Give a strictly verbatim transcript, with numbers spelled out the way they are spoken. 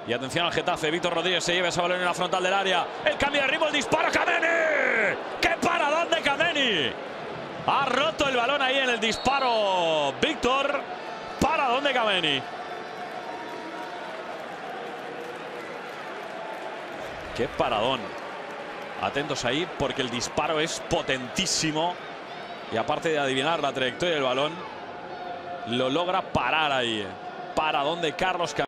Y atención al Getafe. Víctor Rodríguez se lleva ese balón en la frontal del área. El cambio de ritmo, el disparo. ¡Kameni! ¡Qué paradón de Kameni! Ha roto el balón ahí en el disparo. Víctor. Paradón de Kameni. ¡Qué paradón! Atentos ahí porque el disparo es potentísimo. Y aparte de adivinar la trayectoria del balón, lo logra parar ahí. Paradón de Carlos Kameni.